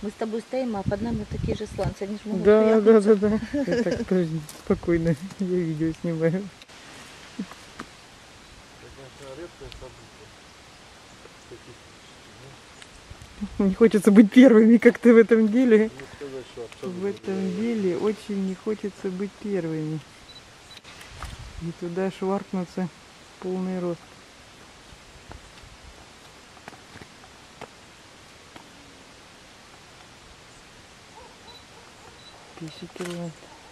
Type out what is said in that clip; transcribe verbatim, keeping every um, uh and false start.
Мы с тобой стоим, а под нами такие же сланцы. Они ж могут Да, да, приехать. да, да. Я так тоже спокойно. Я видео снимаю. Не хочется быть первыми как-то в этом деле. В этом деле очень не хочется быть первыми. И туда шваркнуться в полный рост. Песики лают.